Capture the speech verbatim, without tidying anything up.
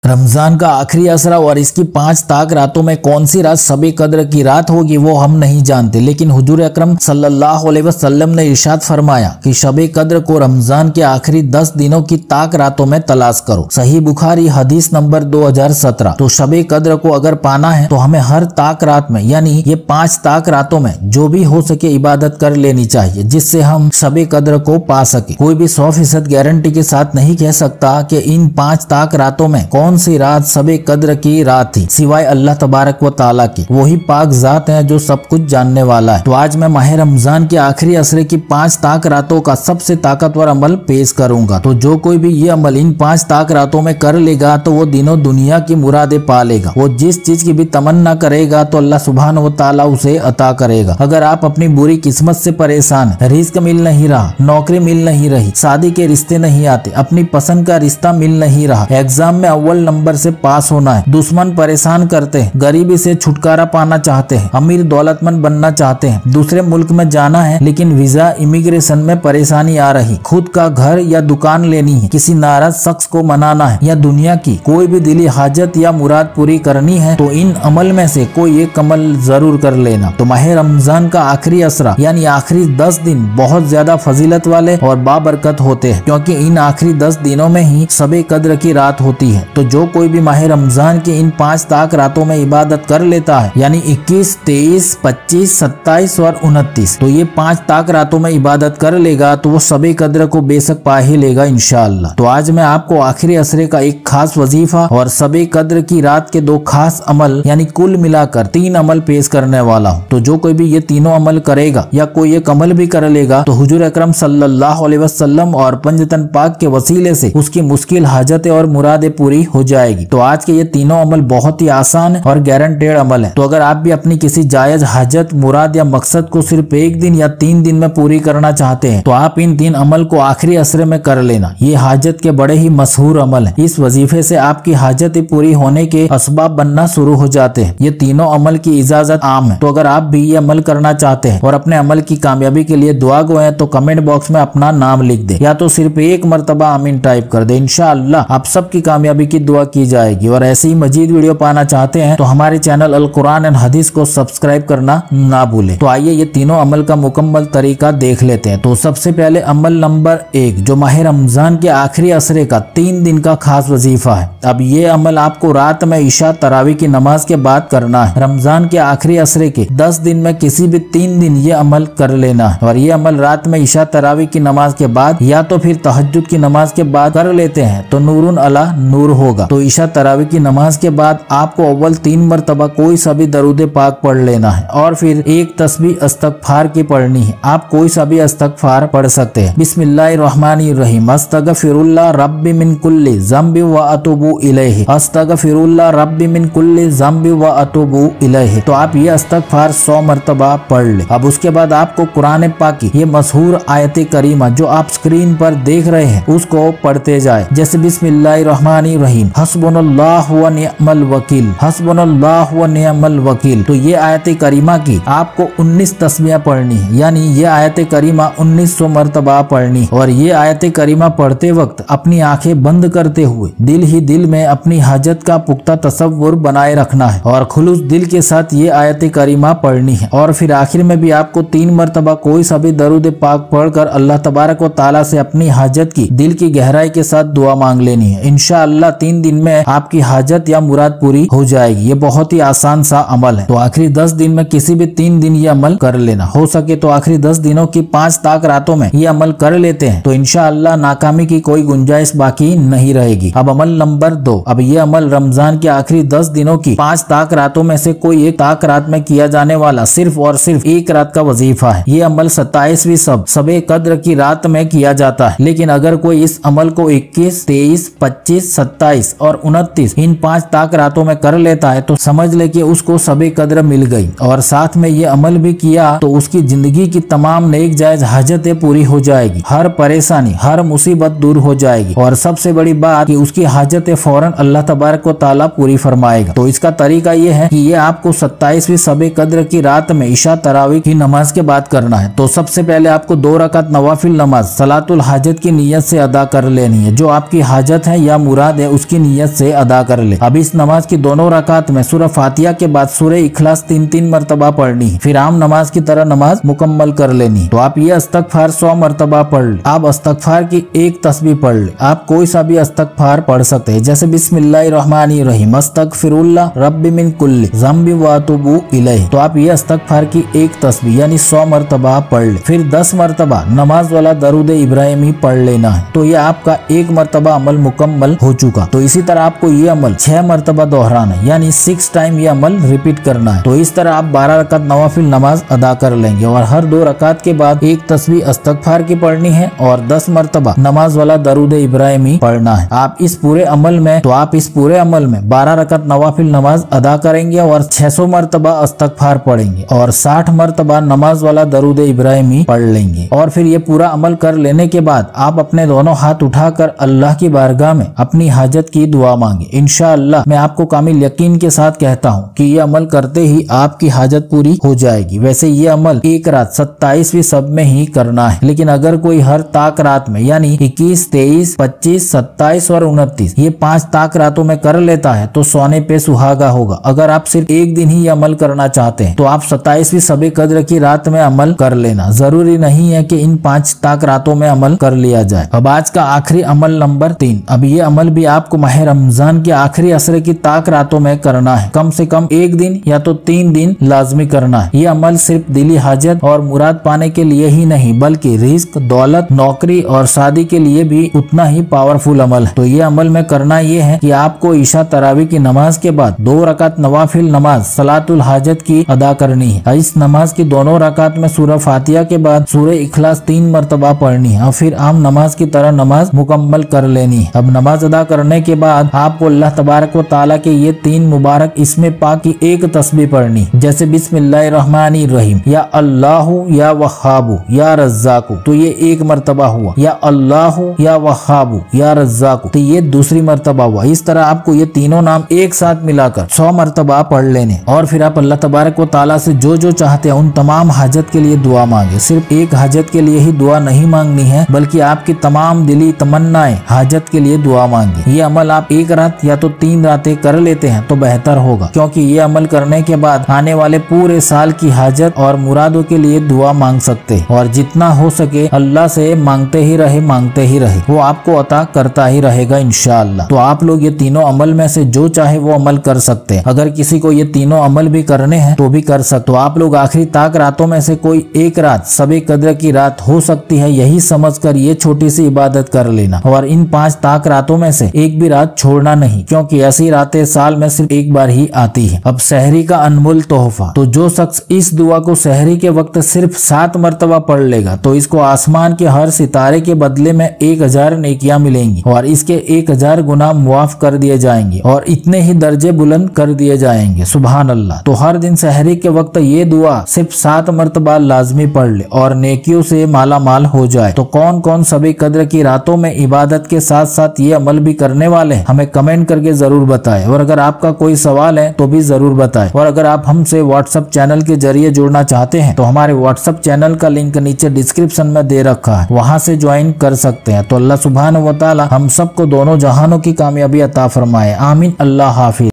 रमजान का आखिरी असरा और इसकी पांच ताक रातों में कौन सी रात शबे कद्र की रात होगी वो हम नहीं जानते, लेकिन हुजूर अकरम सल्लल्लाहु अलैहि वसल्लम ने इरशाद फरमाया कि शबे कद्र को रमजान के आखिरी दस दिनों की ताक रातों में तलाश करो। सही बुखारी हदीस नंबर दो हजार सत्रह। तो शबे कद्र को अगर पाना है तो हमें हर ताक रात में यानी ये पांच ताक रातों में जो भी हो सके इबादत कर लेनी चाहिए, जिससे हम शबे कद्र को पा सके। कोई भी सौ फीसद गारंटी के साथ नहीं कह सकता कि इन पांच ताक रातों में कौन सी रात शबे कद्र की रात थी, सिवाय अल्लाह तबारक व ताला की। वही पाक जात है जो सब कुछ जानने वाला है। तो आज मैं माह रमजान के आखिरी असरे की पांच ताक रातों का सबसे ताकतवर अमल पेश करूंगा। तो जो कोई भी ये अमल इन पांच ताक रातों में कर लेगा तो वो दिनों दुनिया की मुरादें पा लेगा। वो जिस चीज की भी तमन्ना करेगा तो अल्लाह सुब्हान व ताला उसे अता करेगा। अगर आप अपनी बुरी किस्मत से परेशान है, रिस्क मिल नहीं रहा, नौकरी मिल नहीं रही, शादी के रिश्ते नहीं आते, अपनी पसंद का रिश्ता मिल नहीं रहा, एग्जाम में अव्वल नंबर से पास होना है, दुश्मन परेशान करते हैं, गरीबी से छुटकारा पाना चाहते हैं, अमीर दौलतमंद बनना चाहते हैं, दूसरे मुल्क में जाना है लेकिन वीजा इमिग्रेशन में परेशानी आ रही, खुद का घर या दुकान लेनी है, किसी नाराज शख्स को मनाना है, या दुनिया की कोई भी दिली हाजत या मुराद पूरी करनी है, तो इन अमल में से कोई एक अमल जरूर कर लेना। तो माह रमजान का आखिरी असरा यानी आखिरी दस दिन बहुत ज्यादा फजीलत वाले और बाबरकत होते हैं, क्योंकि इन आखिरी दस दिनों में ही शबे कद्र की रात होती है। तो जो कोई भी माह रमजान की इन पांच ताक रातों में इबादत कर लेता है, यानी इक्कीस, तेईस, पच्चीस, सत्ताईस और उनतीस, तो ये पांच ताक रातों में इबादत कर लेगा तो वो शबे कद्र को बेशक पा ही लेगा इंशाअल्लाह। तो आज मैं आपको आखिरी असरे का एक खास वजीफा और शबे कद्र की रात के दो खास अमल यानी कुल मिलाकर तीन अमल पेश करने वाला हूँ। तो जो कोई भी ये तीनों अमल करेगा या कोई एक अमल भी कर लेगा तो हुजूर अकरम सल्लल्लाहु अलैहि वसल्लम और पंजतन पाक के वसीले से उसकी मुश्किल हाजतें और मुरादें पूरी हो जाएगी। तो आज के ये तीनों अमल बहुत ही आसान और गारंटेड अमल है। तो अगर आप भी अपनी किसी जायज हाजत, मुराद या मकसद को सिर्फ एक दिन या तीन दिन में पूरी करना चाहते हैं तो आप इन तीन अमल को आखिरी असरे में कर लेना। ये हाजत के बड़े ही मशहूर अमल है। इस वजीफे से आपकी हाजतें पूरी होने के असबाब बनना शुरू हो जाते हैं। ये तीनों अमल की इजाजत आम है। तो अगर आप भी ये अमल करना चाहते हैं और अपने अमल की कामयाबी के लिए दुआ गो है तो कमेंट बॉक्स में अपना नाम लिख दे या तो सिर्फ एक मरतबा आमीन टाइप कर दे। इंशाअल्लाह आप सबकी कामयाबी की दुआ की जाएगी। और ऐसे ही मजीद वीडियो पाना चाहते हैं तो हमारे चैनल अल कुरान एंड हदीस को सब्सक्राइब करना ना भूले। तो आइए ये तीनों अमल का मुकम्मल तरीका देख लेते हैं। तो सबसे पहले अमल नंबर एक, जो माह रमजान के आखिरी असरे का तीन दिन का खास वजीफा है। अब ये अमल आपको रात में इशा तरावी की नमाज के बाद करना है। रमजान के आखिरी असरे के दस दिन में किसी भी तीन दिन ये अमल कर लेना है। और ये अमल रात में इशा तरावी की नमाज के बाद या तो फिर तहज्जुद की नमाज के बाद कर लेते हैं तो नूरुन अला नूर होगा। तो इशा तरावी की नमाज के बाद आपको अव्वल तीन मरतबा कोई सा भी दरूद पाक पढ़ लेना है और फिर एक तस्बीह अस्तगफार की पढ़नी है। आप कोई सा भी अस्तगफार पढ़ सकते हैं। बिस्मिल्लाहिर्रहमानिर्रहीम, अस्तगफिरुल्लाह रब्बी मिन कुल्ली ज़म्बि व अतूबु इलैहि, अस्तगफिरुल्लाह रब्बी मिन कुल्ली ज़म्बि व अतूबु इलैहि। तो आप ये अस्तगफार सौ मरतबा पढ़ ले। अब उसके बाद आपको कुरान पाक की ये मशहूर आयत करीमा जो आप स्क्रीन पर देख रहे हैं उसको पढ़ते जाए। जैसे बिस्मिल्लाहिर्रहमानिर्रहीम, हस्बुनल्लाहु व निअमल वकील, हस्बुनल्लाहु व निअमल वकील। तो ये आयत करीमा की आपको उन्नीस तस्बीह पढ़नी है, यानी ये आयत करीमा उन्नीस सौ मरतबा पढ़नी है। और ये आयत करीमा पढ़ते वक्त अपनी आंखें बंद करते हुए दिल ही दिल में अपनी हाजत का पुख्ता तसव्वुर बनाए रखना है और खुलूस दिल के साथ ये आयत करीमा पढ़नी है। और फिर आखिर में भी आपको तीन मरतबा कोई सा भी दरूद पाक पढ़कर अल्लाह तबारक व ताला से अपनी हाजत की दिल की गहराई के साथ दुआ मांग लेनी है। इंशाअल्लाह तीन दिन में आपकी हाजत या मुराद पूरी हो जाएगी। ये बहुत ही आसान सा अमल है। तो आखिरी दस दिन में किसी भी तीन दिन ये अमल कर लेना। हो सके तो आखिरी दस दिनों की पांच ताक रातों में ये अमल कर लेते हैं तो इंशाअल्लाह नाकामी की कोई गुंजाइश बाकी नहीं रहेगी। अब अमल नंबर दो, अब ये अमल रमजान के आखिरी दस दिनों की पांच ताक रातों में से कोई एक ताक रात में किया जाने वाला सिर्फ और सिर्फ एक रात का वजीफा है। ये अमल सत्ताईसवीं सब शबे कद्र की रात में किया जाता है। लेकिन अगर कोई इस अमल को इक्कीस, तेईस, पच्चीस, सत्ताईस और उनतीस इन पांच ताक रातों में कर लेता है तो समझ ले कि उसको शबे कद्र मिल गई। और साथ में ये अमल भी किया तो उसकी जिंदगी की तमाम नेक जायज हाजतें पूरी हो जाएगी, हर परेशानी, हर मुसीबत दूर हो जाएगी और सबसे बड़ी बात कि उसकी हाजतें फौरन अल्लाह तबारक व ताला पूरी फरमाएगा। तो इसका तरीका ये है कि ये आपको सत्ताईसवीं शबे कद्र की रात में इशा तरावी की नमाज के बाद करना है। तो सबसे पहले आपको दो रकात नवाफिल नमाज सलातुल हाजत की नीयत से अदा कर लेनी है। जो आपकी हाजत है या मुराद है उसकी की नीयत से अदा कर ले। अब इस नमाज की दोनों रकात में सूरह फातिहा के बाद सूरह इखलास तीन तीन मरतबा पढ़नी है, फिर आम नमाज की तरह नमाज मुकम्मल कर लेनी। तो आप ये अस्तगफार सौ मरतबा पढ़ ले। आप अस्तगफार की एक तस्बीह पढ़ ले। आप कोई सा भी अस्तगफार पढ़ सकते हैं, जैसे बिस्मिल्लाहिर्रहमानिर्रहीम अस्तगफिरुल्लाह रब्बी मिन कुल्ली ज़म्बि व अतूबु इलैहि। तो आप ये अस्तगफार की एक तस्बीह यानी सौ मरतबा पढ़ ले। फिर दस मरतबा नमाज वाला दरूद इब्राहिमी पढ़ लेना है। तो ये आपका एक मरतबा अमल मुकम्मल हो चुका। तो इसी तरह आपको ये अमल छह मरतबा दोहराना है, यानी सिक्स टाइम ये अमल रिपीट करना है। तो इस तरह आप बारह रकात नवाफिल नमाज अदा कर लेंगे और हर दो रकात के बाद एक तस्बीह अस्तगफार की पढ़नी है और दस मरतबा नमाज वाला दरूद इब्राहिमी पढ़ना है। आप इस पूरे अमल में तो आप इस पूरे अमल में बारह रकात नवाफिल नमाज अदा करेंगे और छह सौ मरतबा अस्तगफार पढ़ेंगे और साठ मरतबा नमाज वाला दरूद इब्राहिमी पढ़ लेंगे। और फिर ये पूरा अमल कर लेने के बाद आप अपने दोनों हाथ उठाकर अल्लाह की बारगाह में अपनी हाजत की दुआ मांगे। इंशाअल्लाह मैं आपको कामिल यकीन के साथ कहता हूँ कि ये अमल करते ही आपकी हाजत पूरी हो जाएगी। वैसे ये अमल एक रात सत्ताईसवीं सब में ही करना है, लेकिन अगर कोई हर ताक रात में यानी इक्कीस, तेईस, पच्चीस, सत्ताईस और उनतीस ये पांच ताक रातों में कर लेता है तो सोने पे सुहागा होगा। अगर आप सिर्फ एक दिन ही अमल करना चाहते हैं तो आप सत्ताईसवीं शब कद्र की रात में अमल कर लेना। जरूरी नहीं है कि इन पांच ताक रातों में अमल कर लिया जाए। अब आज का आखिरी अमल नंबर तीन। अब ये अमल भी आपको माह रमजान के आखिरी असर की ताक रातों में करना है। कम से कम एक दिन या तो तीन दिन लाजमी करना है। ये अमल सिर्फ दिली हाजत और मुराद पाने के लिए ही नहीं बल्कि रिस्क, दौलत, नौकरी और शादी के लिए भी उतना ही पावरफुल अमल है। तो ये अमल में करना ये है कि आपको ईशा तरावी की नमाज के बाद दो रकात नवाफिल नमाज सलातुल हाजत की अदा करनी है। इस नमाज की दोनों रकात में सूरह फातिहा के बाद सूरह इखलास तीन मरतबा पढ़नी है और फिर आम नमाज की तरह नमाज मुकम्मल कर लेनी है। अब नमाज अदा करने के बाद आपको अल्लाह तबारक व तआला के ये तीन मुबारक इसमें पाक की एक तस्बीह पढ़नी, जैसे बिस्मिल्लाहिर्रहमानिर्रहीम या अल्लाहु या वहाबु या रज़्ज़ाकु। तो ये एक मरतबा हुआ, या अल्लाहु या वहाबु या रज़्ज़ाकु तो ये दूसरी मरतबा हुआ। इस तरह आपको ये तीनों नाम एक साथ मिलाकर सौ मरतबा पढ़ लेने और फिर आप अल्लाह तबारक व तआला से जो जो चाहते हैं उन तमाम हाजत के लिए दुआ मांगे। सिर्फ एक हाजत के लिए ही दुआ नहीं मांगनी है बल्कि आपकी तमाम दिली तमन्नाएं हाजत के लिए दुआ मांगे। ये अमल आप एक रात या तो तीन रातें कर लेते हैं तो बेहतर होगा, क्योंकि ये अमल करने के बाद आने वाले पूरे साल की हाजत और मुरादों के लिए दुआ मांग सकते हैं और जितना हो सके अल्लाह से मांगते ही रहे मांगते ही रहे वो आपको अता करता ही रहेगा इंशाअल्लाह। तो आप लोग ये तीनों अमल में से जो चाहे वो अमल कर सकते हैं। अगर किसी को ये तीनों अमल भी करने हैं तो भी कर सकते। तो आप लोग आखिरी ताक रातों में से कोई एक रात शबे कद्र की रात हो सकती है यही समझकर ये छोटी सी इबादत कर लेना और इन पांच ताक रातों में से एक भी रात छोड़ना नहीं, क्योंकि ऐसी रातें साल में सिर्फ एक बार ही आती है। अब सहरी का अनमोल तोहफा। तो जो शख्स इस दुआ को सहरी के वक्त सिर्फ सात मरतबा पढ़ लेगा तो इसको आसमान के हर सितारे के बदले में एक हजार नेकियां मिलेंगी और इसके एक हजार गुनाह मुआफ कर दिए जाएंगे और इतने ही दर्जे बुलंद कर दिए जाएंगे। सुभान अल्लाह। तो हर दिन सहरी के वक्त ये दुआ सिर्फ सात मरतबा लाजमी पढ़ ले और नेकियों से माला माल हो जाए। तो कौन कौन शबे कद्र की रातों में इबादत के साथ साथ ये अमल भी करने वाले हैं हमें कमेंट करके जरूर बताएं। और अगर आपका कोई सवाल है तो भी जरूर बताएं। और अगर आप हमसे व्हाट्सएप चैनल के जरिए जुड़ना चाहते हैं तो हमारे व्हाट्सएप चैनल का लिंक नीचे डिस्क्रिप्शन में दे रखा है, वहां से ज्वाइन कर सकते हैं। तो अल्लाह सुब्हानहू व तआला हम सबको दोनों जहानों की कामयाबी अता फरमाए। आमीन। अल्लाह हाफिज।